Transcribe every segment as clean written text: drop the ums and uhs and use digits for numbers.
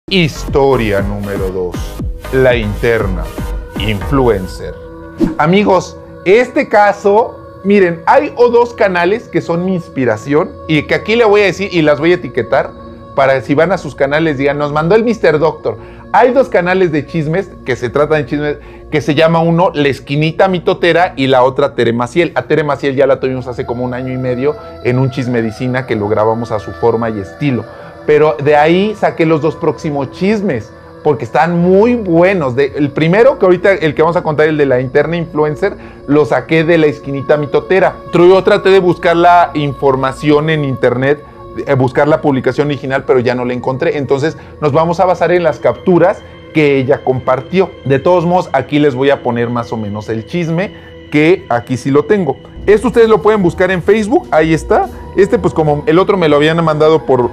Historia número 2. La interna influencer. Amigos, este caso, miren, hay dos canales que son mi inspiración y que aquí le voy a decir y las voy a etiquetar para si van a sus canales digan, nos mandó el Mr. Doctor. Hay dos canales de chismes que se tratan de chismes que se llama uno La Esquinita Mitotera y la otra Tere Maciel. A Tere Maciel ya la tuvimos hace como 1 año y medio en un Chismedicina que lo grabamos a su forma y estilo. Pero de ahí saqué los dos próximos chismes, porque están muy buenos. El primero, que ahorita el que vamos a contar, el de la interna influencer, lo saqué de La Esquinita Mitotera. Yo traté de buscar la información en internet, buscar la publicación original, pero ya no la encontré. Entonces nos vamos a basar en las capturas que ella compartió. De todos modos, aquí les voy a poner más o menos el chisme, que aquí sí lo tengo. Esto ustedes lo pueden buscar en Facebook, ahí está. Pues como el otro me lo habían mandado por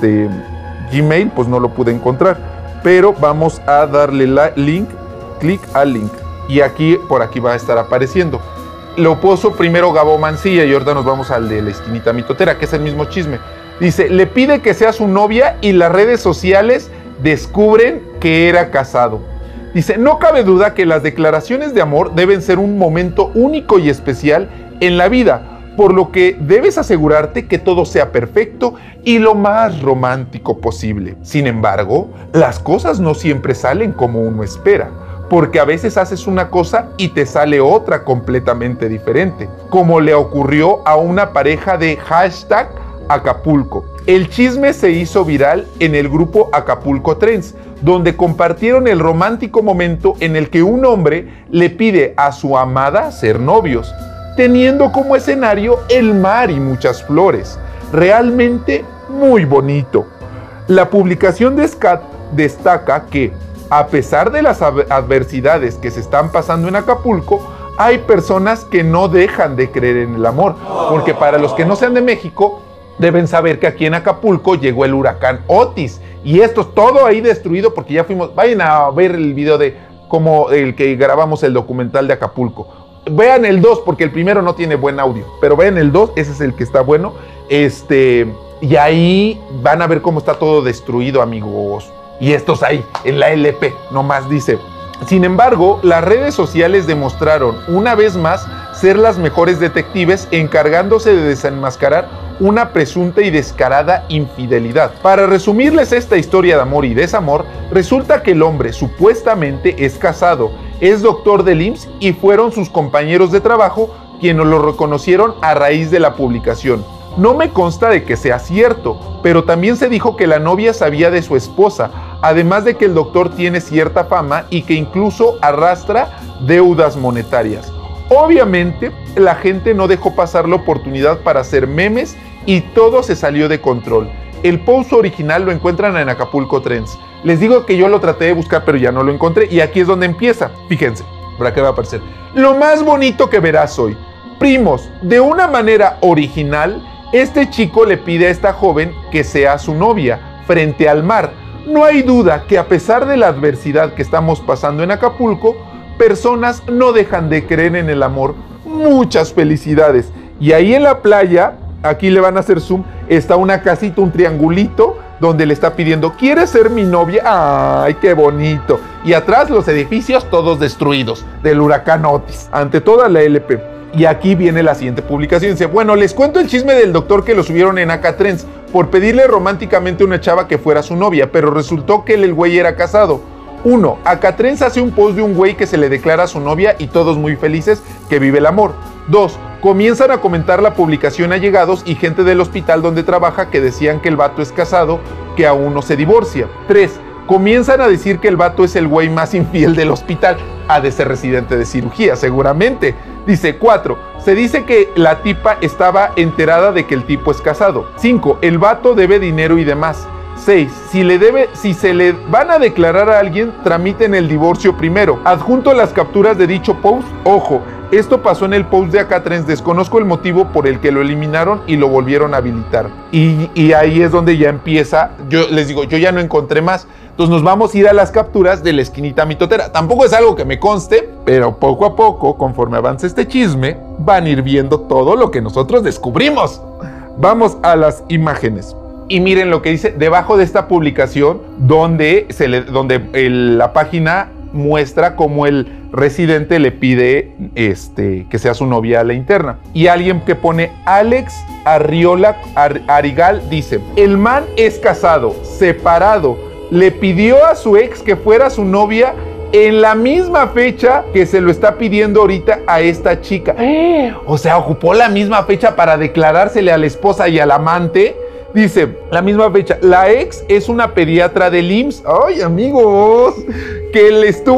Gmail, pues no lo pude encontrar. Pero vamos a darle link, clic al link. Y aquí, por aquí va a estar apareciendo. Lo puso primero Gabo Mancilla y ahorita nos vamos al de La Esquinita Mitotera, que es el mismo chisme. Dice, le pide que sea su novia y las redes sociales descubren que era casado. Dice, no cabe duda que las declaraciones de amor deben ser un momento único y especial en la vida, por lo que debes asegurarte que todo sea perfecto y lo más romántico posible. Sin embargo, las cosas no siempre salen como uno espera, porque a veces haces una cosa y te sale otra completamente diferente, como le ocurrió a una pareja de #Acapulco. El chisme se hizo viral en el grupo Acapulco Trends, donde compartieron el romántico momento en el que un hombre le pide a su amada ser novios, teniendo como escenario el mar y muchas flores. Realmente muy bonito. La publicación de Scat destaca que, a pesar de las adversidades que se están pasando en Acapulco, hay personas que no dejan de creer en el amor, porque para los que no sean de México, deben saber que aquí en Acapulco llegó el huracán Otis, y esto es todo ahí destruido porque ya fuimos. Vayan a ver el video de como el que grabamos el documental de Acapulco. Vean el 2 porque el primero no tiene buen audio, pero vean el 2, ese es el que está bueno. Y ahí van a ver cómo está todo destruido, amigos. Y estos ahí, en la LP, nomás dice. Sin embargo, las redes sociales demostraron una vez más ser las mejores detectives encargándose de desenmascarar una presunta y descarada infidelidad. Para resumirles esta historia de amor y desamor, resulta que el hombre supuestamente es casado, es doctor del IMSS y fueron sus compañeros de trabajo quienes lo reconocieron a raíz de la publicación. No me consta de que sea cierto, pero también se dijo que la novia sabía de su esposa, además de que el doctor tiene cierta fama y que incluso arrastra deudas monetarias. Obviamente, la gente no dejó pasar la oportunidad para hacer memes y todo se salió de control. El post original lo encuentran en Acapulco Trends. Les digo que yo lo traté de buscar, pero ya no lo encontré y aquí es donde empieza. Fíjense, por acá va a aparecer. Lo más bonito que verás hoy. Primos, de una manera original, este chico le pide a esta joven que sea su novia frente al mar. No hay duda que a pesar de la adversidad que estamos pasando en Acapulco, personas no dejan de creer en el amor. Muchas felicidades. Y ahí en la playa, aquí le van a hacer zoom, está una casita, un triangulito, donde le está pidiendo, ¿quieres ser mi novia? ¡Ay, qué bonito! Y atrás los edificios todos destruidos del huracán Otis, ante toda la LP. Y aquí viene la siguiente publicación. Dice, bueno, les cuento el chisme del doctor que lo subieron en Acatrends por pedirle románticamente a una chava que fuera su novia, pero resultó que el güey era casado. 1. Acatrends hace un post de un güey que se le declara a su novia y todos muy felices que vive el amor. 2. Comienzan a comentar la publicación allegados y gente del hospital donde trabaja que decían que el vato es casado, que aún no se divorcia. 3. Comienzan a decir que el vato es el güey más infiel del hospital. Ha de ser residente de cirugía, seguramente. Dice 4. Se dice que la tipa estaba enterada de que el tipo es casado. 5. El vato debe dinero y demás. 6. Si se le van a declarar a alguien, tramiten el divorcio primero. Adjunto las capturas de dicho post. Ojo, esto pasó en el post de Acatrends. Desconozco el motivo por el que lo eliminaron y lo volvieron a habilitar. Y ahí es donde ya empieza. Yo les digo, yo ya no encontré más. Entonces nos vamos a ir a las capturas de La Esquinita Mitotera. Tampoco es algo que me conste, pero poco a poco, conforme avance este chisme, van a ir viendo todo lo que nosotros descubrimos. Vamos a las imágenes. Y miren lo que dice debajo de esta publicación, donde la página muestra cómo el residente le pide que sea su novia a la interna. Y alguien que pone Alex Arriola Arigal dice: el man es casado, separado, le pidió a su ex que fuera su novia en la misma fecha que se lo está pidiendo ahorita a esta chica. O sea, ocupó la misma fecha para declarársele a la esposa y al amante. Dice, la misma fecha. La ex es una pediatra del IMSS. ¡Ay, amigos! Que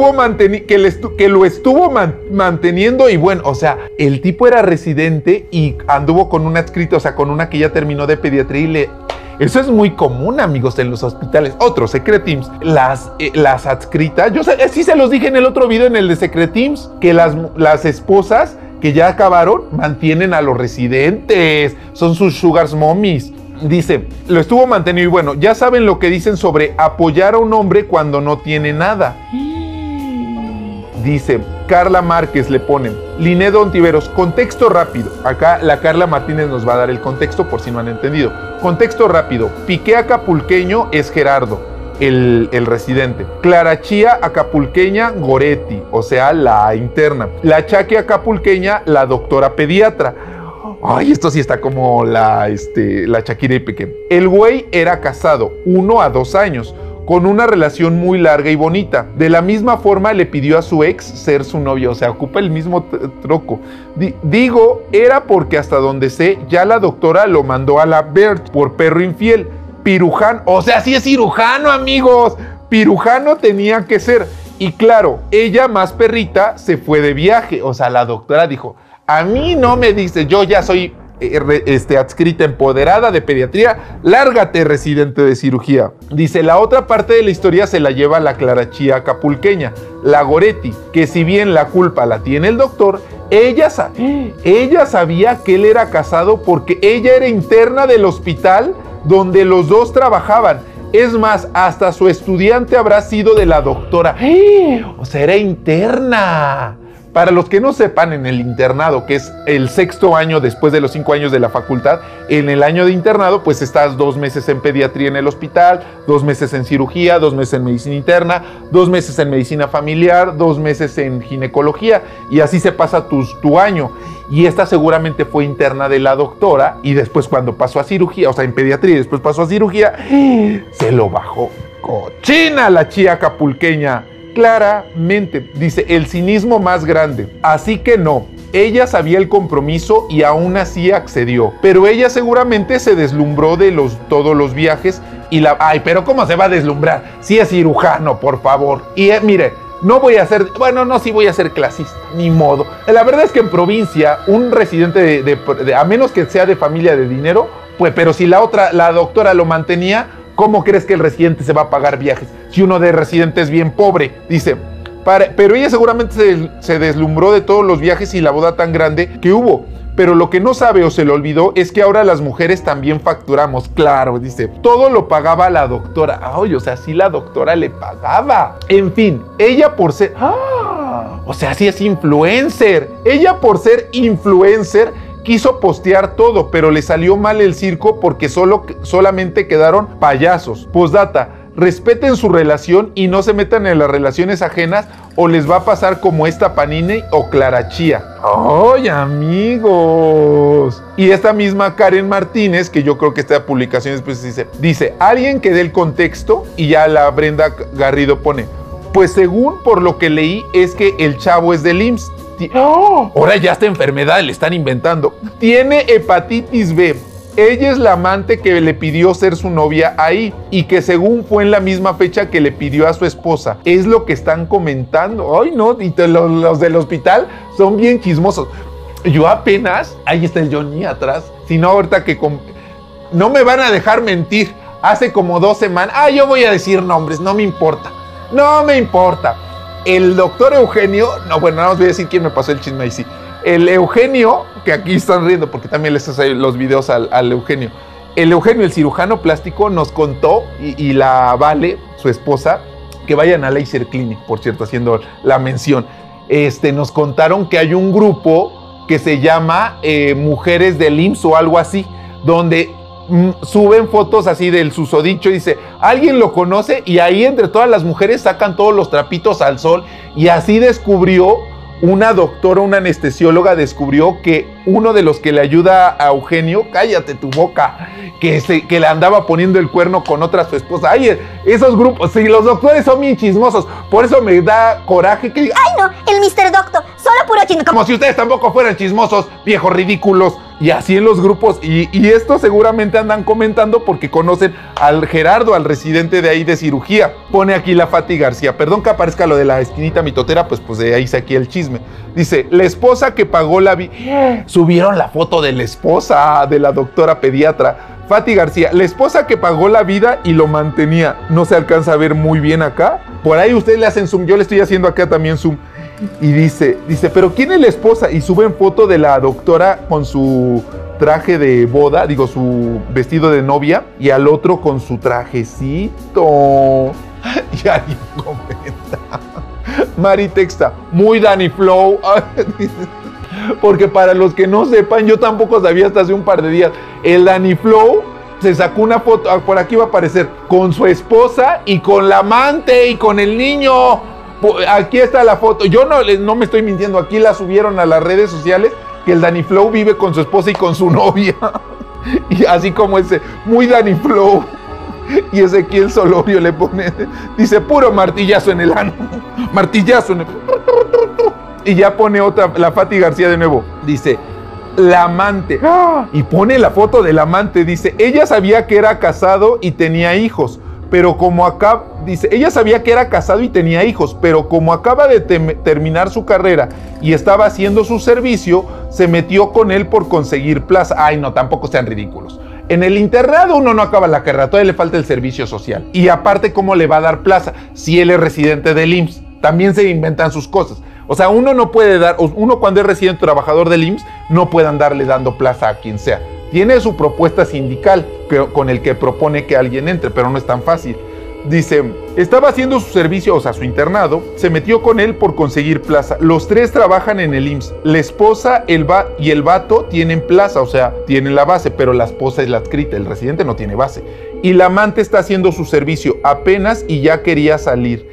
lo estuvo manteniendo. Y bueno, o sea, el tipo era residente y anduvo con una adscrita, o sea, con una que ya terminó de pediatría Eso es muy común, amigos, en los hospitales. Otro, Secretims. Las adscritas, sí se los dije en el otro video, en el de Secretims, que las esposas que ya acabaron mantienen a los residentes. Son sus sugar mommies. Dice, lo estuvo mantenido y bueno, ya saben lo que dicen sobre apoyar a un hombre cuando no tiene nada. Dice, Carla Márquez le pone, Linedo Ontiveros, contexto rápido. Acá la Carla Martínez nos va a dar el contexto por si no han entendido. Contexto rápido, Piqué acapulqueño es Gerardo, el residente. Clara Chía acapulqueña, Goretti, o sea, la interna. La Chaque acapulqueña, la doctora pediatra. Ay, esto sí está como la Shakira y Piqué. El güey era casado, 1 a 2 años, con una relación muy larga y bonita. De la misma forma le pidió a su ex ser su novio, o sea, ocupa el mismo troco. Digo, era porque hasta donde sé, ya la doctora lo mandó a la Bert por perro infiel. Pirujano, o sea, sí es cirujano, amigos. Pirujano tenía que ser. Y claro, ella más perrita se fue de viaje, o sea, la doctora dijo, a mí no me dice, yo ya soy adscrita empoderada de pediatría, lárgate, residente de cirugía. Dice, la otra parte de la historia se la lleva la Clara Chía acapulqueña, la Goretti, que si bien la culpa la tiene el doctor, ella sabía que él era casado porque ella era interna del hospital donde los dos trabajaban. Es más, hasta su estudiante habrá sido de la doctora. O sea, era interna. Para los que no sepan, en el internado, que es el 6º año después de los 5 años de la facultad, en el año de internado, pues estás 2 meses en pediatría en el hospital, 2 meses en cirugía, 2 meses en medicina interna, 2 meses en medicina familiar, 2 meses en ginecología, y así se pasa tu año. Y esta seguramente fue interna de la doctora, y después cuando pasó a cirugía, o sea, en pediatría, y después pasó a cirugía, se lo bajó cochina la Chía acapulqueña. Claramente, dice, el cinismo más grande. Así que no, ella sabía el compromiso y aún así accedió. Pero ella seguramente se deslumbró de todos los viajes y Ay, pero ¿cómo se va a deslumbrar? Si es cirujano, por favor. Y mire, no voy a ser... Bueno, no, sí voy a ser clasista, ni modo. La verdad es que en provincia, un residente a menos que sea de familia de dinero, pues, pero si la doctora lo mantenía... ¿Cómo crees que el residente se va a pagar viajes? Si uno de residente es bien pobre, dice. Pero ella seguramente se deslumbró de todos los viajes y la boda tan grande que hubo. Pero lo que no sabe o se le olvidó es que ahora las mujeres también facturamos. Claro, dice, todo lo pagaba la doctora. Ay, o sea, sí la doctora le pagaba. En fin, ella por ser... o sea, sí es influencer. Ella por ser influencer... quiso postear todo, pero le salió mal el circo porque solamente quedaron payasos. Postdata, respeten su relación y no se metan en las relaciones ajenas o les va a pasar como esta Panini o Clara Chía. ¡Ay, amigos! Y esta misma Karen Martínez, que yo creo que esta publicación después dice, alguien que dé el contexto, y ya la Brenda Garrido pone, pues según por lo que leí es que el chavo es del IMSS. Ahora ya esta enfermedad le están inventando. Tiene hepatitis B. Ella es la amante que le pidió ser su novia ahí y que según fue en la misma fecha que le pidió a su esposa. Es lo que están comentando. Ay, no, y los del hospital son bien chismosos. Yo apenas, ahí está el Johnny atrás, si no ahorita que... No me van a dejar mentir. Hace como 2 semanas, yo voy a decir nombres, no me importa. No me importa. El doctor Eugenio, no, bueno, nada más voy a decir quién me pasó el chisme ahí sí. El Eugenio, que aquí están riendo porque también les hace los videos al Eugenio. El Eugenio, el cirujano plástico, nos contó, y la Vale, su esposa, que vayan a Laser Clinic, por cierto, haciendo la mención. Nos contaron que hay un grupo que se llama Mujeres del IMSS o algo así, donde suben fotos así del susodicho, dice, ¿alguien lo conoce? Y ahí entre todas las mujeres sacan todos los trapitos al sol, y así descubrió una doctora, una anestesióloga, descubrió que uno de los que le ayuda a Eugenio, cállate tu boca, que le andaba poniendo el cuerno con otra su esposa. Ay, esos grupos, sí, los doctores son bien chismosos, por eso me da coraje que diga, ¡ay no! El Mr. Doctor, solo puro chisme. como si ustedes tampoco fueran chismosos, viejos ridículos. Y así en los grupos, y esto seguramente andan comentando porque conocen al Gerardo, al residente de ahí de cirugía. Pone aquí la Fati García, perdón que aparezca lo de la esquinita mitotera, pues de ahí saqué el chisme. Dice, la esposa que pagó la vida. Subieron la foto de la esposa de la doctora pediatra. Fati García, la esposa que pagó la vida y lo mantenía. No se alcanza a ver muy bien acá. Por ahí ustedes le hacen zoom, yo le estoy haciendo acá también zoom. Y dice, pero ¿quién es la esposa? Y suben foto de la doctora con su traje de boda, digo, su vestido de novia, y al otro con su trajecito. Y alguien comenta, Mari Texta, muy Danny Flow. Porque para los que no sepan, yo tampoco sabía hasta hace un par de días, el Danny Flow se sacó una foto, por aquí va a aparecer, con su esposa y con la amante y con el niño. Aquí está la foto, yo no me estoy mintiendo, aquí la subieron a las redes sociales, que el Danny Flow vive con su esposa y con su novia, y así como ese, muy Danny Flow, y Ezequiel Solorio le pone, dice, puro martillazo en el ano, martillazo en el... Y ya pone otra, la Fati García de nuevo, dice, la amante, y pone la foto del amante, dice, ella sabía que era casado y tenía hijos, pero como acá, dice, ella sabía que era casado y tenía hijos, pero como acaba de terminar su carrera y estaba haciendo su servicio, se metió con él por conseguir plaza. Ay, no, tampoco sean ridículos. En el internado uno no acaba la carrera, todavía le falta el servicio social. Y aparte, ¿cómo le va a dar plaza si él es residente del IMSS? También se inventan sus cosas. O sea, uno no puede dar, uno cuando es residente trabajador del IMSS, no puede andarle dando plaza a quien sea. Tiene su propuesta sindical con el que propone que alguien entre, pero no es tan fácil. Dice, estaba haciendo su servicio, o sea, su internado, se metió con él por conseguir plaza. Los tres trabajan en el IMSS. La esposa y el vato tienen plaza, o sea, tienen la base, pero la esposa es la adscrita, el residente no tiene base. Y la amante está haciendo su servicio apenas y ya quería salir.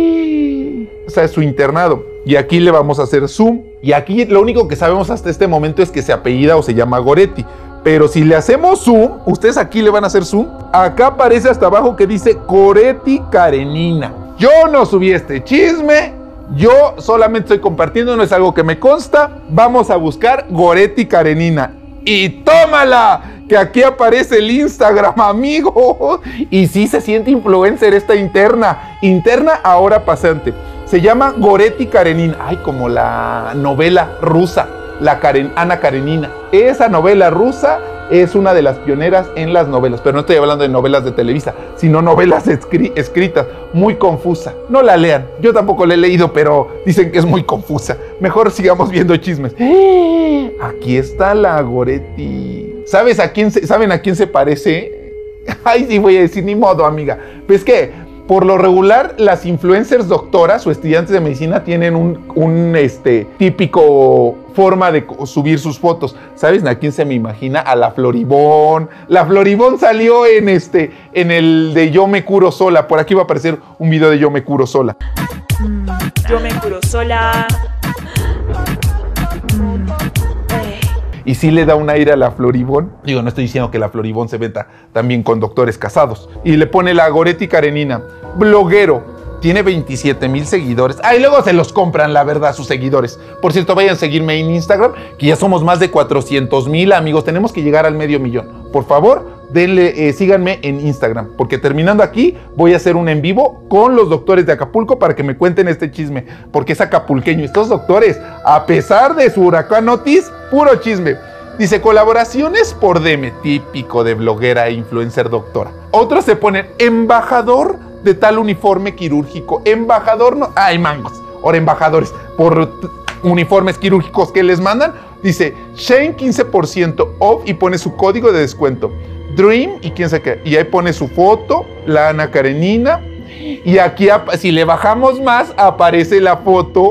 O sea, es su internado. Y aquí le vamos a hacer zoom. Y aquí lo único que sabemos hasta este momento es que se apellida o se llama Goretti. Pero si le hacemos zoom, ustedes aquí le van a hacer zoom, acá aparece hasta abajo que dice Goretti Karenina. Yo no subí este chisme, yo solamente estoy compartiendo, no es algo que me consta. Vamos a buscar Goretti Karenina. Y tómala, que aquí aparece el Instagram, amigo. Y sí se siente influencer esta interna ahora pasante. Se llama Goretti Karenina. Ay, como la novela rusa. Ana Karenina. Esa novela rusa es una de las pioneras en las novelas, pero no estoy hablando de novelas de Televisa, sino novelas escritas, muy confusa. No la lean, yo tampoco la he leído, pero dicen que es muy confusa. Mejor sigamos viendo chismes. Aquí está la Goretti. ¿Saben a quién se parece? Ay, sí voy a decir, ni modo, amiga. Pues que por lo regular, las influencers doctoras o estudiantes de medicina tienen un típico forma de subir sus fotos. ¿Sabes a quién se me imagina? A la Floribón. La Floribón salió en el de Yo me curo sola. Por aquí va a aparecer un video de Yo me curo sola. Yo me curo sola. Y sí le da un aire a la Floribón. Digo, no estoy diciendo que la Floribón se venta también con doctores casados. Y le pone la Goretti Karenina. Bloguero. Tiene 27,000 seguidores. Ah, y luego se los compran, la verdad, sus seguidores. Por cierto, vayan a seguirme en Instagram, que ya somos más de 400,000 amigos. Tenemos que llegar al 500,000. Por favor, síganme en Instagram, porque terminando aquí voy a hacer un en vivo con los doctores de Acapulco para que me cuenten este chisme, porque es acapulqueño. Estos doctores, a pesar de su huracán Otis, puro chisme. Dice, colaboraciones por DM, típico de bloguera e influencer doctora. Otros se ponen embajador de tal uniforme quirúrgico. Embajador, no, hay mangos. Ahora embajadores por uniformes quirúrgicos que les mandan. Dice, Shane 15% off y pone su código de descuento. Dream y quién sabe qué. Y ahí pone su foto, la Ana Karenina. Y aquí, si le bajamos más, aparece la foto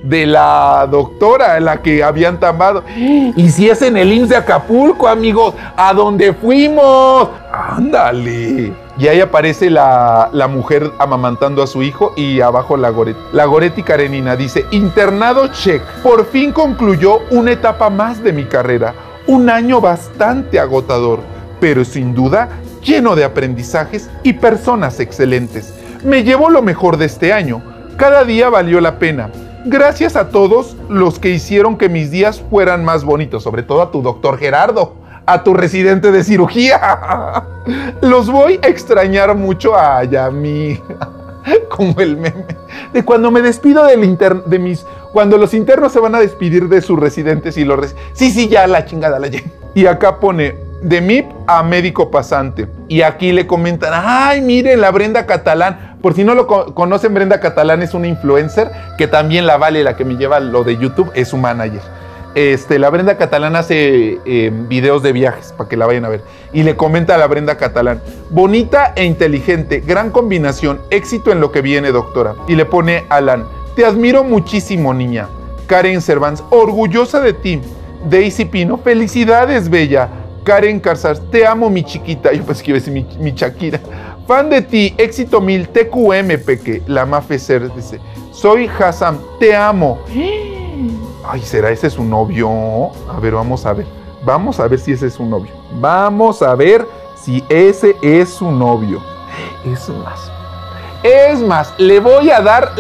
de la doctora, la que habían tambado. Y si es en el IMSS de Acapulco, amigos, a donde fuimos. Ándale. Y ahí aparece la mujer amamantando a su hijo y abajo la Goretti. La Goretti Karenina dice, internado check. Por fin concluyó una etapa más de mi carrera. Un año bastante agotador, pero sin duda lleno de aprendizajes y personas excelentes. Me llevo lo mejor de este año. Cada día valió la pena. Gracias a todos los que hicieron que mis días fueran más bonitos, sobre todo a tu doctor Gerardo, a tu residente de cirugía. Los voy a extrañar mucho a Yami. Como el meme de cuando me despido cuando los internos se van a despedir de sus residentes y sí, ya la chingada la llevo. Y acá pone de MIP a médico pasante. Y aquí le comentan, ay, miren, la Brenda Catalán. Por si no lo conocen, Brenda Catalán es una influencer que también la Vale, la que me lleva lo de YouTube, es su manager. La Brenda Catalán hace videos de viajes para que la vayan a ver. Y le comenta a la Brenda Catalán, bonita e inteligente, gran combinación, éxito en lo que viene, doctora. Y le pone Alan, te admiro muchísimo, niña. Karen Cervantes, orgullosa de ti. Daisy Pino, felicidades, bella. Karen Carzar, te amo, mi chiquita. Yo pensé que iba a decir mi Shakira. Fan de ti, éxito 1000, TQM, Peque. La Mafe Ser dice, soy Hassan, te amo. Ay, ¿será ese su novio? A ver, vamos a ver. Vamos a ver si ese es su novio. Vamos a ver si ese es su novio. Es más, le voy a dar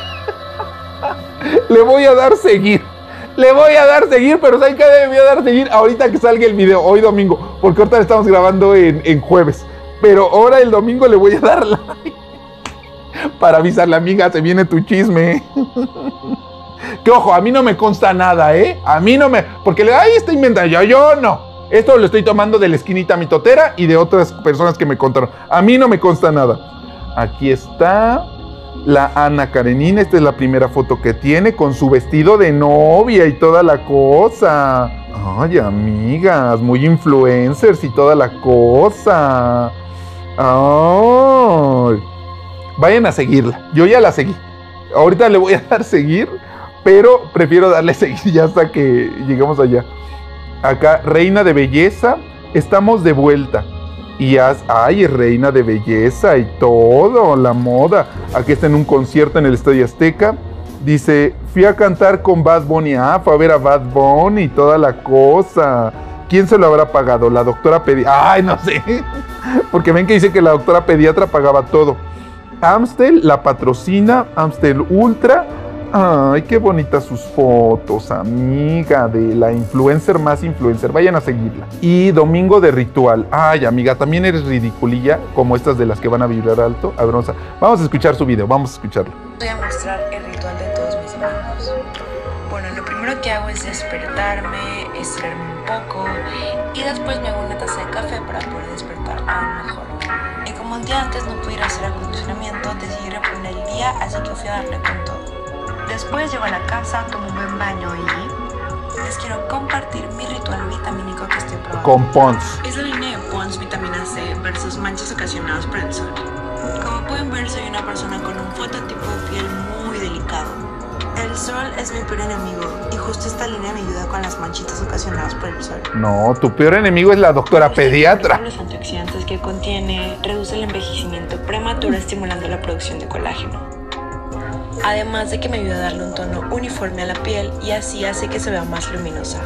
le voy a dar seguir. Le voy a dar seguir, pero ¿saben qué le voy a dar seguir? Ahorita que salga el video, hoy domingo, porque ahorita le estamos grabando en jueves. Pero ahora el domingo le voy a dar like para avisarle, amiga, se viene tu chisme. Que ojo, a mí no me consta nada, ¿eh? A mí no me... Porque está inventando, yo no. Esto lo estoy tomando de la esquinita mitotera y de otras personas que me contaron. A mí no me consta nada. Aquí está la Ana Karenina. Esta es la primera foto que tiene con su vestido de novia y toda la cosa. Ay, amigas, muy influencers y toda la cosa. Ay. Vayan a seguirla. Yo ya la seguí. Ahorita le voy a dar seguir, pero prefiero darle seguir ya hasta que lleguemos allá. Acá, reina de belleza, estamos de vuelta. Y ay, es reina de belleza y todo, la moda. Aquí está en un concierto en el Estadio Azteca. Dice, fui a cantar con Bad Bunny. Fue a ver a Bad Bunny y toda la cosa. ¿Quién se lo habrá pagado? La doctora pediatra. Ay, no sé. Porque ven que dice que la doctora pediatra pagaba todo. Amstel la patrocina, Amstel Ultra. Ay, qué bonitas sus fotos, amiga, de la influencer más influencer. Vayan a seguirla. Y Domingo de Ritual. Ay, amiga, también eres ridiculilla, como estas de las que van a vibrar alto. A ver, vamos a escuchar su video, vamos a escucharlo. Voy a mostrar el ritual de todos mis amigos. Bueno, lo primero que hago es despertarme, estirarme un poco y después me hago una taza de café para poder despertar aún mejor. Y como un día antes no pude ir a hacer acondicionamiento, decidí reponer el día, así que fui a darle con todo. Después llego a la casa, tomo un buen baño y les quiero compartir mi ritual vitamínico que estoy probando. Con Pond's. Es la línea de Pond's Vitamina C versus manchas ocasionadas por el sol. Como pueden ver, soy una persona con un fototipo de piel muy delicado. El sol es mi peor enemigo y justo esta línea me ayuda con las manchitas ocasionadas por el sol. No, tu peor enemigo es la doctora pediatra. Los antioxidantes que contiene reduce el envejecimiento prematuro estimulando la producción de colágeno. Además de que me ayuda a darle un tono uniforme a la piel y así hace que se vea más luminosa.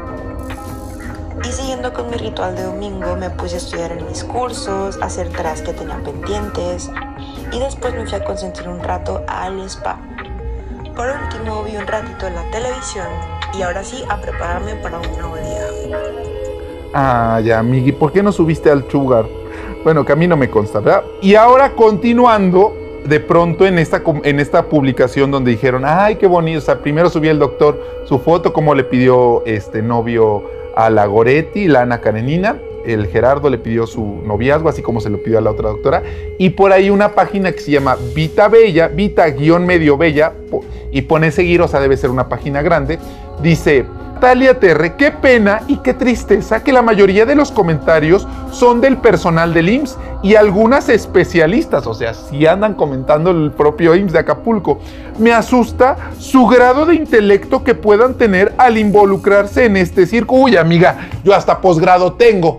Y siguiendo con mi ritual de domingo, me puse a estudiar en mis cursos, a hacer tareas que tenía pendientes y después me fui a consentir un rato al spa. Por último, vi un ratito en la televisión y ahora sí a prepararme para un nuevo día. Ay, amigui, ¿por qué no subiste al Sugar? Bueno, que a mí no me consta, ¿verdad? Y ahora continuando, de pronto en esta publicación donde dijeron, ay, qué bonito, o sea, primero subía el doctor su foto, como le pidió novio a la Goretti, la Ana Karenina, el Gerardo le pidió su noviazgo, así como se lo pidió a la otra doctora, y por ahí una página que se llama Vita Bella, Vita-medio Bella, y pone seguir, o sea, debe ser una página grande, dice, Natalia Terre, qué pena y qué tristeza que la mayoría de los comentarios son del personal del IMSS y algunas especialistas, o sea, si andan comentando el propio IMSS de Acapulco. Me asusta su grado de intelecto que puedan tener al involucrarse en este circo. Uy, amiga, yo hasta posgrado tengo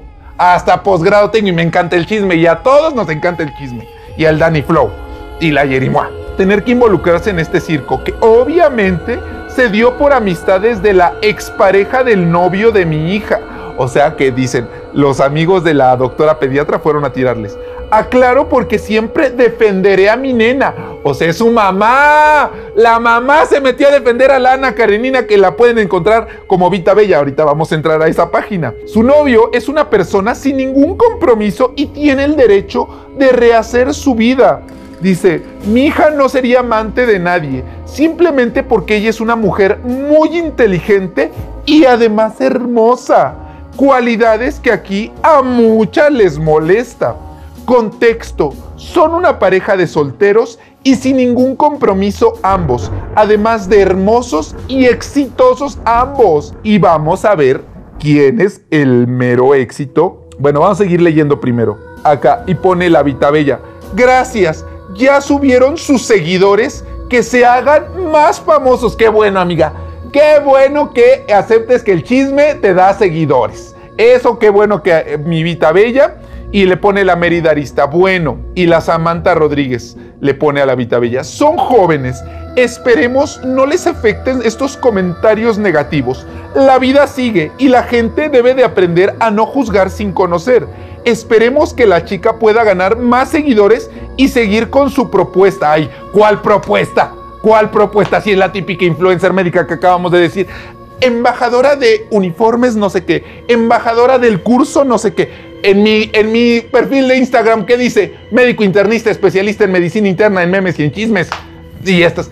y me encanta el chisme y a todos nos encanta el chisme. Y al Danny Flow y la Yerimua. Tener que involucrarse en este circo que obviamente se dio por amistades de la expareja del novio de mi hija. O sea que dicen, los amigos de la doctora pediatra fueron a tirarles. Aclaro porque siempre defenderé a mi nena. O sea, es su mamá. La mamá se metió a defender a la Ana Karenina, que la pueden encontrar como Vita Bella. Ahorita vamos a entrar a esa página. Su novio es una persona sin ningún compromiso y tiene el derecho de rehacer su vida. Dice, mi hija no sería amante de nadie, simplemente porque ella es una mujer muy inteligente y además hermosa. Cualidades que aquí a muchas les molesta. Contexto, son una pareja de solteros y sin ningún compromiso ambos, además de hermosos y exitosos ambos. Y vamos a ver quién es el mero éxito. Bueno, vamos a seguir leyendo primero. Acá, y pone la Vita Bella. Gracias. Ya subieron sus seguidores, que se hagan más famosos. Qué bueno, amiga. Qué bueno que aceptes que el chisme te da seguidores. Eso, qué bueno que mi Vita Bella. Y le pone la Mérida Arista. Bueno, y la Samantha Rodríguez le pone a la Vita Bella. Son jóvenes. Esperemos no les afecten estos comentarios negativos. La vida sigue y la gente debe de aprender a no juzgar sin conocer. Esperemos que la chica pueda ganar más seguidores y seguir con su propuesta. Ay, ¿cuál propuesta? ¿Cuál propuesta? Si es la típica influencer médica que acabamos de decir. Embajadora de uniformes no sé qué. Embajadora del curso no sé qué. En mi perfil de Instagram, ¿qué dice? Médico internista, especialista en medicina interna, en memes y en chismes. Y estas.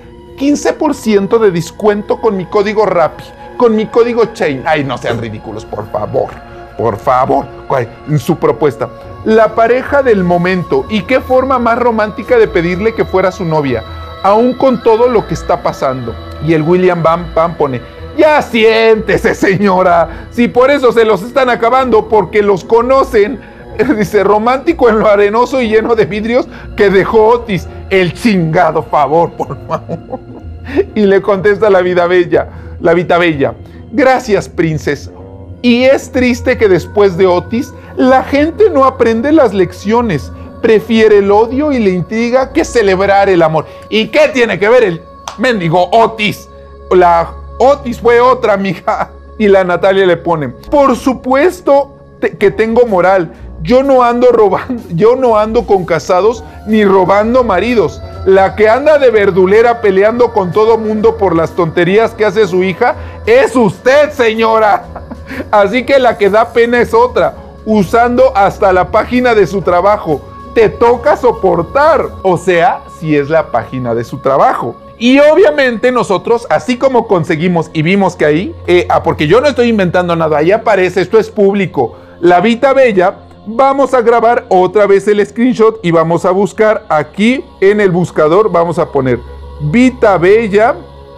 15% de descuento con mi código RAPI. Con mi código CHAIN. Ay, no sean ridículos, por favor. Por favor, en su propuesta. La pareja del momento. ¿Y qué forma más romántica de pedirle que fuera su novia? Aún con todo lo que está pasando. Y el William Bam pone, ya siéntese, señora. Si por eso se los están acabando, porque los conocen. Dice, romántico en lo arenoso y lleno de vidrios que dejó Otis. El chingado favor, por favor. Y le contesta la Vita Bella. Gracias, princesa. Y es triste que después de Otis, la gente no aprende las lecciones. Prefiere el odio y la intriga que celebrar el amor. ¿Y qué tiene que ver el mendigo Otis? La Otis fue otra, mija. Y la Natalia le pone, por supuesto que tengo moral. Yo no ando con casados ni robando maridos. La que anda de verdulera peleando con todo mundo por las tonterías que hace su hija es usted, señora. Así que la que da pena es otra, usando hasta la página de su trabajo. Te toca soportar. O sea, si es la página de su trabajo. Y obviamente nosotros, así como conseguimos y vimos que ahí, porque yo no estoy inventando nada, ahí aparece, esto es público, la Vita Bella. Vamos a grabar otra vez el screenshot y vamos a buscar aquí en el buscador, vamos a poner Vita Bella,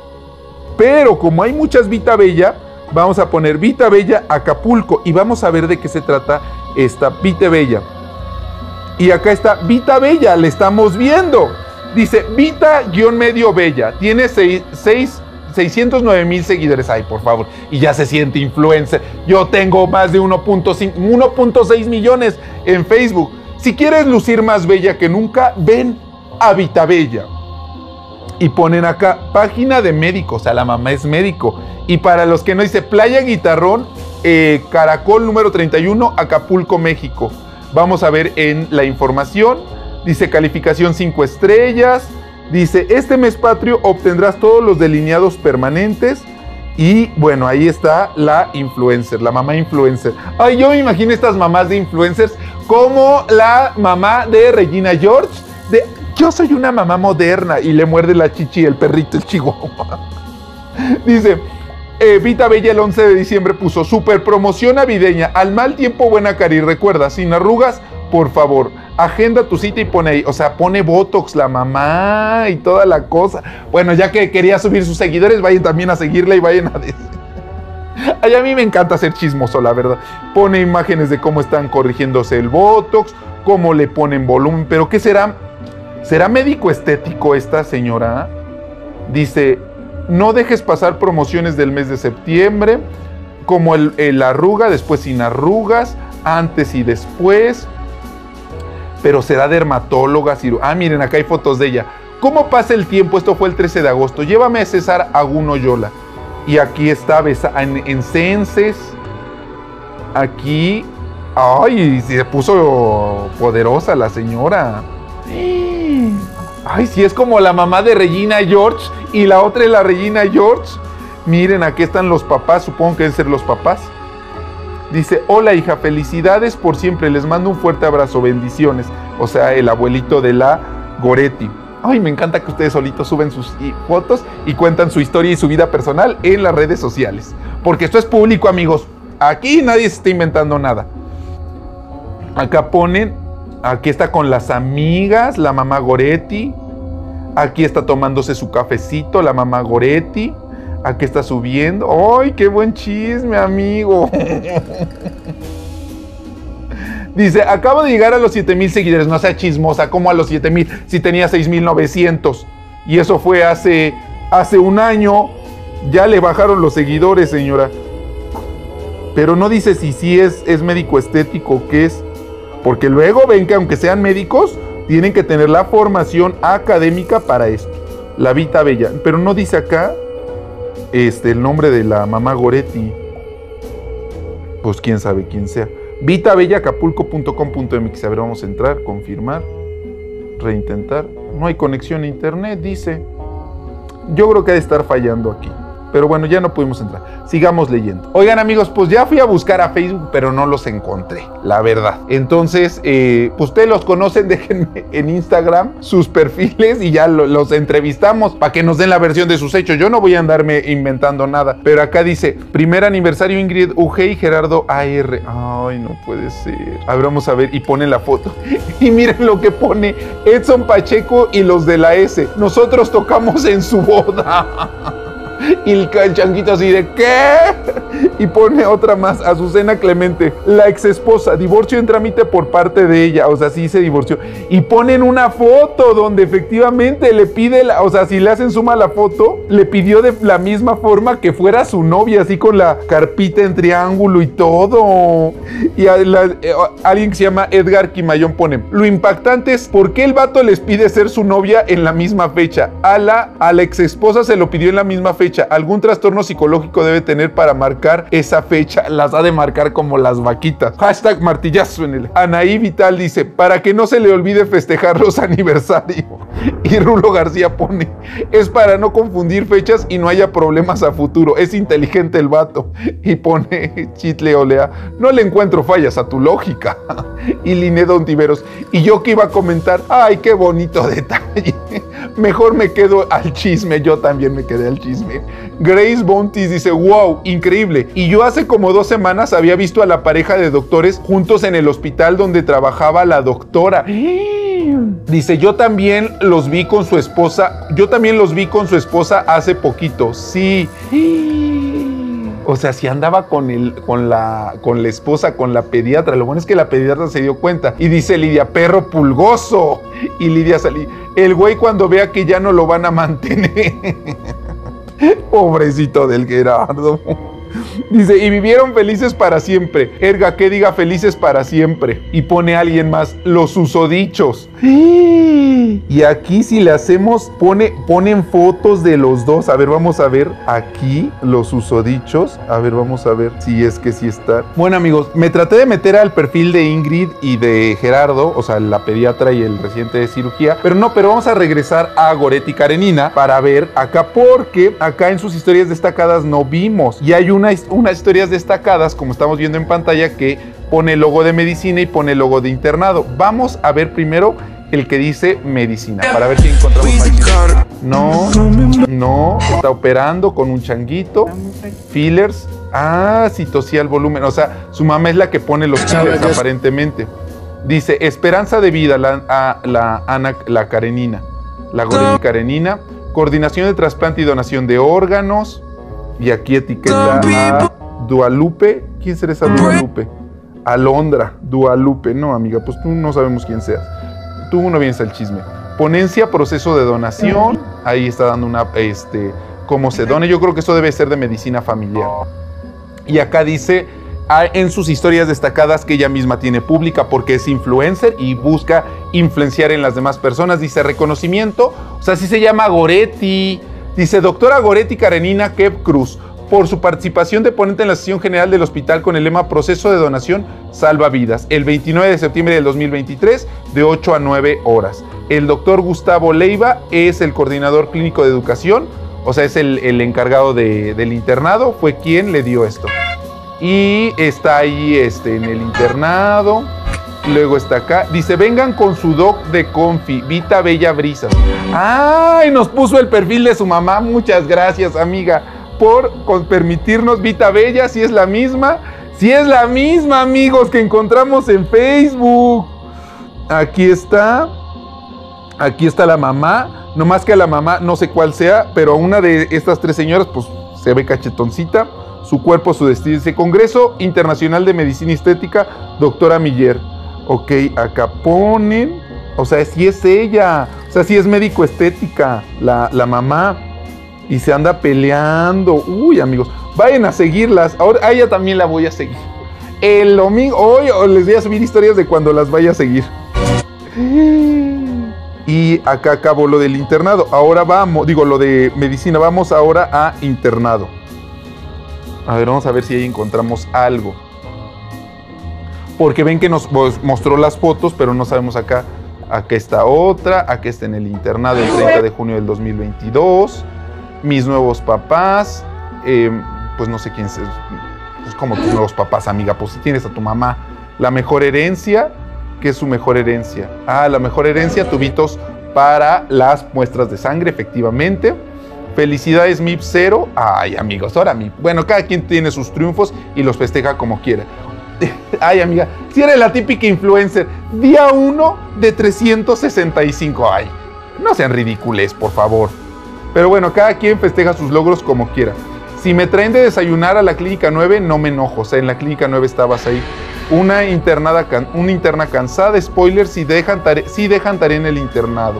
pero como hay muchas Vita Bella, vamos a poner Vita Bella Acapulco y vamos a ver de qué se trata esta Vita Bella. Y acá está Vita Bella, le estamos viendo. Dice Vita-medio Bella, tiene 609,000 seguidores. Ay, por favor, y ya se siente influencer. Yo tengo más de 1.6 millones en Facebook. Si quieres lucir más bella que nunca, ven a Vita Bella. Y ponen acá, página de médico, o sea, la mamá es médico. Y para los que no, dice Playa Guitarrón, Caracol número 31, Acapulco, México. Vamos a ver en la información. Dice calificación 5 estrellas. Dice, este mes patrio obtendrás todos los delineados permanentes. Y bueno, ahí está la influencer, la mamá influencer. Ay, yo me imagino estas mamás de influencers como la mamá de Regina George. Yo soy una mamá moderna y le muerde la chichi el perrito, el chihuahua. Dice, Vita Bella el 11 de diciembre puso super promoción navideña. Al mal tiempo, buena cara. Y recuerda, sin arrugas, por favor, agenda tu cita y pone ahí, o sea, pone Botox la mamá y toda la cosa. Bueno, ya que quería subir sus seguidores, vayan también a seguirla y vayan a decir. Ay, a mí me encanta ser chismoso, la verdad. Pone imágenes de cómo están corrigiéndose el botox, cómo le ponen volumen. ¿Pero qué será? ¿Será médico estético esta señora? Dice, no dejes pasar promociones del mes de septiembre, como el arruga, después sin arrugas, antes y después. Pero será dermatóloga. Ah, miren, acá hay fotos de ella. ¿Cómo pasa el tiempo? Esto fue el 13 de agosto. Llévame a César Aguno Yola. Y aquí está en Censes. Aquí. Ay, se puso poderosa la señora. Ay, sí, es como la mamá de Regina George y la otra es la Regina George. Miren, aquí están los papás, supongo que deben ser los papás. Dice, hola hija, felicidades por siempre, les mando un fuerte abrazo, bendiciones. O sea, el abuelito de la Goretti. Ay, me encanta que ustedes solitos suben sus fotos y cuentan su historia y su vida personal en las redes sociales. Porque esto es público, amigos. Aquí nadie se está inventando nada. Acá ponen, aquí está con las amigas, la mamá Goretti. Aquí está tomándose su cafecito, la mamá Goretti. Aquí está subiendo. ¡Ay, qué buen chisme, amigo! Dice, acabo de llegar a los 7,000 seguidores. No sea chismosa, ¿cómo a los 7,000? Si tenía 6,900. Y eso fue hace un año. Ya le bajaron los seguidores, señora. Pero no dice si sí es médico estético o qué es. Porque luego ven que aunque sean médicos, tienen que tener la formación académica para esto. La Vita Bella. Pero no dice acá el nombre de la mamá Goretti. Pues quién sabe quién sea. VitaBellaAcapulco.com.mx. A ver, vamos a entrar, confirmar, reintentar. No hay conexión a internet, dice. Yo creo que ha de estar fallando aquí. Pero bueno, ya no pudimos entrar. Sigamos leyendo. Oigan, amigos, pues ya fui a buscar a Facebook, pero no los encontré, la verdad. Entonces, pues ustedes los conocen, déjenme en Instagram sus perfiles y ya los entrevistamos para que nos den la versión de sus hechos. Yo no voy a andarme inventando nada. Pero acá dice, primer aniversario Ingrid UG y Gerardo AR. Ay, no puede ser. A ver, vamos a ver. Y pone la foto. Y miren lo que pone Edson Pacheco y los de la S. Nosotros tocamos en su boda. Y el changuito así de ¿qué? Y pone otra más, Azucena Clemente, la ex esposa, divorcio en trámite por parte de ella, o sea, sí se divorció. Y ponen una foto donde efectivamente le pide, o sea, si le hacen suma a la foto, le pidió de la misma forma que fuera su novia, así con la carpita en triángulo y todo. Y alguien que se llama Edgar Quimayón pone, lo impactante es por qué el vato les pide ser su novia en la misma fecha. A la ex esposa se lo pidió en la misma fecha. Algún trastorno psicológico debe tener para marcar esa fecha. Las ha de marcar como las vaquitas. Hashtag martillazo en el. Anaí Vital dice, para que no se le olvide festejar los aniversarios. Y Rulo García pone, es para no confundir fechas y no haya problemas a futuro. Es inteligente el vato. Y pone Chitle Olea, no le encuentro fallas a tu lógica. Y Linedo Ontiveros, y yo que iba a comentar, ay, qué bonito detalle. Mejor me quedo al chisme. Yo también me quedé al chisme. Grace Bontis dice, wow, increíble. Y yo hace como 2 semanas había visto a la pareja de doctores juntos en el hospital donde trabajaba la doctora. Dice, yo también los vi con su esposa. Yo también los vi con su esposa hace poquito. Sí. O sea, si andaba con la esposa, con la pediatra. Lo bueno es que la pediatra se dio cuenta. Y dice Lidia, perro pulgoso. Y Lidia salí, el güey cuando vea que ya no lo van a mantener. Pobrecito del Gerardo. Dice, y vivieron felices para siempre. Erga, que diga felices para siempre. Y pone a alguien más, los susodichos. Y aquí si le hacemos, ponen fotos de los dos. A ver, vamos a ver aquí los susodichos. A ver, vamos a ver si es que sí está. Bueno, amigos, me traté de meter al perfil de Ingrid y de Gerardo, o sea, la pediatra y el residente de cirugía. Pero vamos a regresar a Goretti Karenina para ver acá, porque acá en sus historias destacadas no vimos. Y hay unas historias destacadas, como estamos viendo en pantalla, que pone el logo de medicina y pone el logo de internado. Vamos a ver primero el que dice medicina, para ver si encontramos medicina. No, está operando con un changuito. Fillers. Ah, sí tosía el volumen. O sea, su mamá es la que pone los fillers, aparentemente. Dice, esperanza de vida, la Karenina. La Goretti Karenina. Coordinación de trasplante y donación de órganos. Y aquí etiqueta a Dualupe. ¿Quién será esa Dualupe? Alondra, Dualupe. No, amiga, pues tú no sabemos quién seas. Tú no vienes al chisme. Ponencia, proceso de donación. Ahí está dando una, cómo se done. Yo creo que eso debe ser de medicina familiar. Y acá dice, en sus historias destacadas que ella misma tiene pública porque es influencer y busca influenciar en las demás personas. Dice, reconocimiento, o sea, sí se llama Goretti. Dice, doctora Goretti Karenina Kep Cruz, por su participación de ponente en la sesión general del hospital con el lema Proceso de Donación Salva Vidas, el 29 de septiembre del 2023, de 8 a 9 horas. El doctor Gustavo Leiva es el coordinador clínico de educación, o sea, es el encargado del internado, fue quien le dio esto. Y está ahí en el internado, luego está acá, dice, vengan con su doc de Confi, Vita Bella Brisas. ¡Ay! Nos puso el perfil de su mamá, muchas gracias, amiga, por permitirnos. Vita Bella, si es la misma, amigos, que encontramos en Facebook. Aquí está la mamá, nomás que a la mamá, no sé cuál sea, pero a una de estas tres señoras, pues se ve cachetoncita, su cuerpo, su destino. Dice, Congreso Internacional de Medicina Estética, doctora Miller. Ok, acá ponen, o sea, sí es ella, o sea, sí es médico estética, la mamá. Y se anda peleando. Uy, amigos, vayan a seguirlas. Ahora a ella también la voy a seguir. El domingo, hoy les voy a subir historias de cuando las vaya a seguir. Y acá acabó lo del internado. Ahora vamos, lo de medicina. Vamos ahora a internado. A ver, vamos a ver si ahí encontramos algo. Porque ven que nos mostró las fotos, pero no sabemos acá. Acá está otra. Acá está en el internado el 30 de junio del 2022. Mis nuevos papás, pues no sé quién es, pues como tus nuevos papás, amiga, pues si tienes a tu mamá. La mejor herencia, ¿qué es su mejor herencia? La mejor herencia, tubitos para las muestras de sangre, efectivamente. Felicidades MIP 0. Ay, amigos, ahora MIP. Bueno, cada quien tiene sus triunfos y los festeja como quiera. Ay, amiga, si eres la típica influencer, día 1 de 365. Ay, no sean ridículos, por favor. Pero bueno, cada quien festeja sus logros como quiera. Si me traen de desayunar a la Clínica 9, no me enojo. O sea, en la Clínica 9 estabas ahí. Una interna cansada. Spoiler, si dejan tarea en el internado.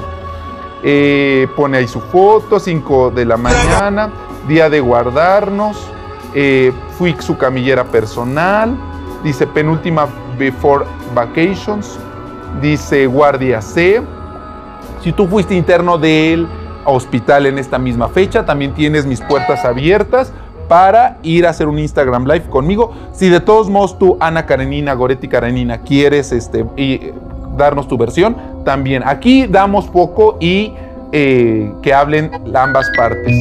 Pone ahí su foto, 5 de la mañana. Día de guardarnos. Fui su camillera personal. Dice penúltima before vacations. Dice guardia C. Si tú fuiste interno del hospital en esta misma fecha, también tienes mis puertas abiertas para ir a hacer un Instagram Live conmigo. Si de todos modos tú, Ana Karenina, Goretti Karenina, quieres darnos tu versión, también. Aquí damos poco y que hablen ambas partes.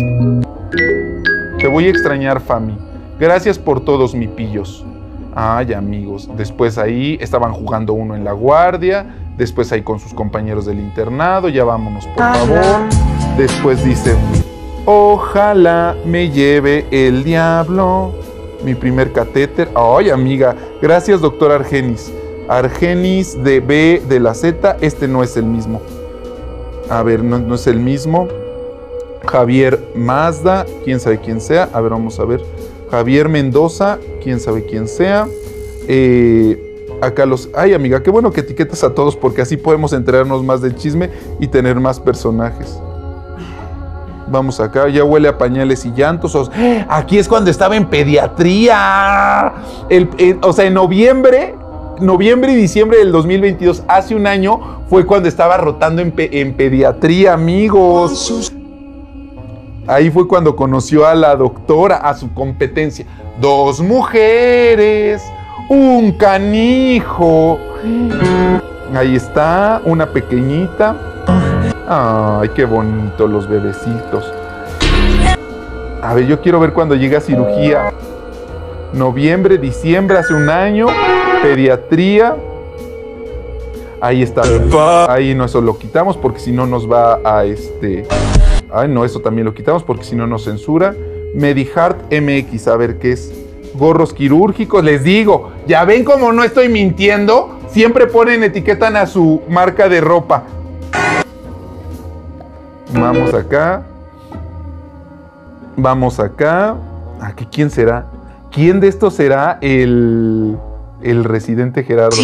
Te voy a extrañar, Fami. Gracias por todos, mi pillos. Ay, amigos. Después ahí estaban jugando uno en la guardia. Después ahí con sus compañeros del internado. Ya vámonos, por favor. Después dice, ojalá me lleve el diablo, mi primer catéter. Ay, amiga, gracias, doctor Argenis. Argenis de B de la Z, no es el mismo. A ver, no es el mismo. Javier Mazda, quién sabe quién sea. A ver, vamos a ver. Javier Mendoza, quién sabe quién sea. Acá ay, amiga, qué bueno que etiquetas a todos porque así podemos enterarnos más del chisme y tener más personajes. Vamos acá, ya huele a pañales y llantos. Aquí es cuando estaba en pediatría. O sea, en noviembre y diciembre del 2022, hace un año, fue cuando estaba rotando en pediatría, amigos. Ahí fue cuando conoció a la doctora, a su competencia. 2 mujeres, un canijo. Ahí está, una pequeñita. Ay, qué bonito los bebecitos. A ver, yo quiero ver cuando llega a cirugía. Noviembre, diciembre, hace un año. Pediatría. Ahí está. Ahí no, eso lo quitamos porque si no nos va a Ay, no, eso también lo quitamos porque si no nos censura. Medihart MX, a ver qué es. Gorros quirúrgicos, les digo. Ya ven cómo no estoy mintiendo. Siempre etiquetan a su marca de ropa. Vamos acá. Vamos acá. Aquí, ¿quién será? ¿Quién de estos será el residente Gerardo?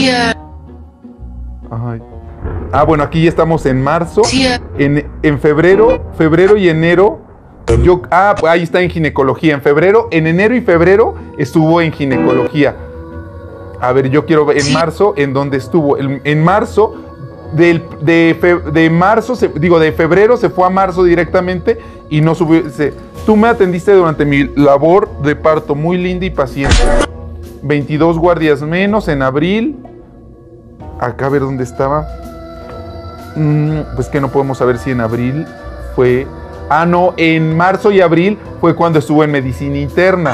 Ay. Ah, bueno, aquí ya estamos en marzo. En febrero y enero. Ahí está en ginecología. En enero y febrero estuvo en ginecología. A ver, yo quiero ver en marzo en dónde estuvo. En marzo, de febrero se fue a marzo directamente y no subió. Tú me atendiste durante mi labor de parto, muy linda y paciente. 22 guardias menos en abril. Acá a ver dónde estaba. Pues que no podemos saber si en abril fue. Ah, no, en marzo y abril fue cuando estuvo en medicina interna.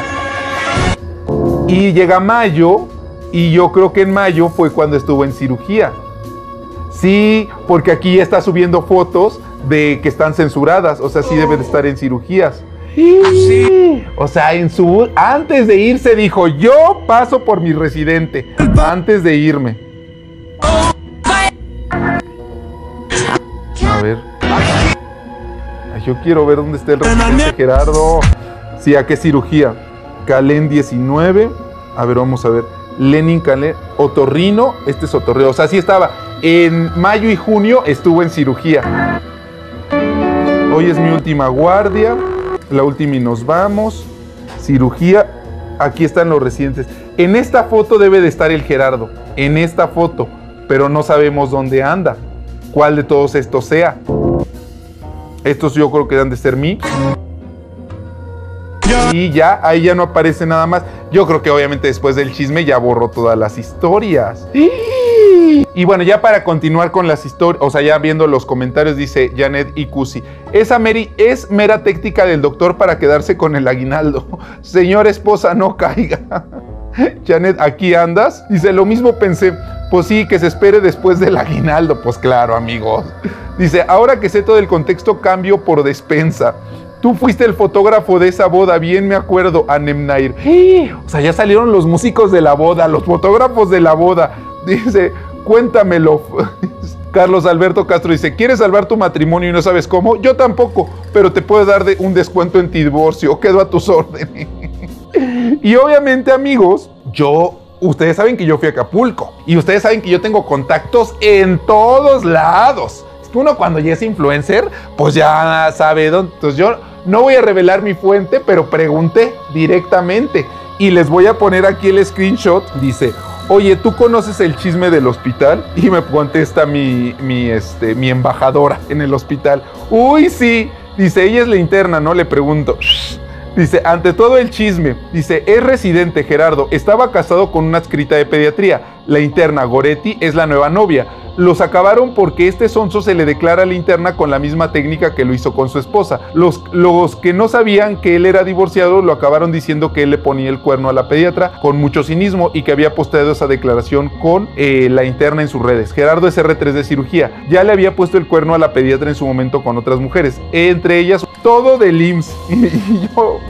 Y llega mayo, y yo creo que en mayo fue cuando estuvo en cirugía. Sí, porque aquí ya está subiendo fotos de que están censuradas, o sea, sí debe de estar en cirugías. Sí. O sea, antes de irse dijo, yo paso por mi residente, antes de irme. A ver. Yo quiero ver dónde está el residente Gerardo. Sí, ¿a qué cirugía? Calen 19. A ver, vamos a ver. Lenin Calen. Otorrino. Este es otorrino. O sea, sí estaba. En mayo y junio estuvo en cirugía. Hoy es mi última guardia. La última y nos vamos. Cirugía. Aquí están los residentes. En esta foto debe de estar el Gerardo. En esta foto. Pero no sabemos dónde anda. ¿Cuál de todos estos sea? Estos yo creo que deben de ser mí. Y ya, ahí ya no aparece nada más. Yo creo que obviamente después del chisme ya borró todas las historias. Y bueno, ya para continuar con las historias, o sea, ya viendo los comentarios, dice Janet Ikusi. Esa Mary es mera técnica del doctor para quedarse con el aguinaldo. Señora esposa, no caiga. Janet, ¿aquí andas? Dice, lo mismo pensé. Pues sí, que se espere después del aguinaldo. Pues claro, amigos. Dice, ahora que sé todo el contexto, cambio por despensa. Tú fuiste el fotógrafo de esa boda, bien me acuerdo, Anemnair. O sea, ya salieron los músicos de la boda, los fotógrafos de la boda. Dice, cuéntamelo. Carlos Alberto Castro dice, ¿quieres salvar tu matrimonio y no sabes cómo? Yo tampoco, pero te puedo dar un descuento en tu divorcio. Quedo a tus órdenes. Y obviamente, amigos, ustedes saben que yo fui a Acapulco. Y ustedes saben que yo tengo contactos en todos lados. Es que uno cuando ya es influencer, pues ya sabe dónde. Entonces yo no voy a revelar mi fuente, pero pregunté directamente. Y les voy a poner aquí el screenshot. Dice, oye, ¿tú conoces el chisme del hospital? Y me contesta mi embajadora en el hospital. Uy, sí. Dice, ella es la interna, ¿no? Le pregunto. Dice, ante todo el chisme, dice, es residente Gerardo, estaba casado con una adscrita de pediatría, la interna Goretti es la nueva novia. Los acabaron porque este sonso se le declara a la interna con la misma técnica que lo hizo con su esposa. Los que no sabían que él era divorciado lo acabaron diciendo que él le ponía el cuerno a la pediatra con mucho cinismo y que había posteado esa declaración con la interna en sus redes. Gerardo es R3 de cirugía, ya le había puesto el cuerno a la pediatra en su momento con otras mujeres, entre ellas todo del IMSS. Y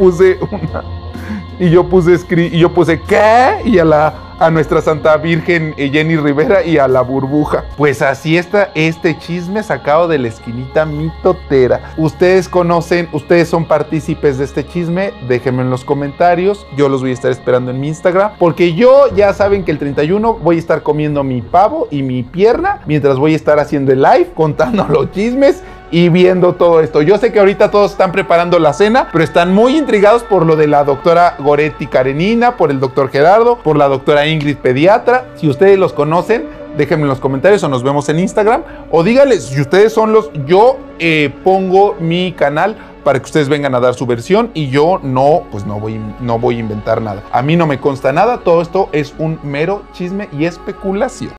yo puse ¿qué? Y a nuestra Santa Virgen Jenny Rivera y a la burbuja. Pues así está este chisme sacado de la esquinita mitotera. Ustedes conocen, ustedes son partícipes de este chisme, déjenme en los comentarios, yo los voy a estar esperando en mi Instagram, porque yo ya saben que el 31 voy a estar comiendo mi pavo y mi pierna, mientras voy a estar haciendo el live, contando los chismes y viendo todo esto. Yo sé que ahorita todos están preparando la cena, pero están muy intrigados por lo de la doctora Goretti Karenina, por el doctor Gerardo, por la doctora Ingrid pediatra. Si ustedes los conocen, déjenme en los comentarios o nos vemos en Instagram. O díganles, si ustedes son yo pongo mi canal para que ustedes vengan a dar su versión y yo no voy a inventar nada. A mí no me consta nada, todo esto es un mero chisme y especulación.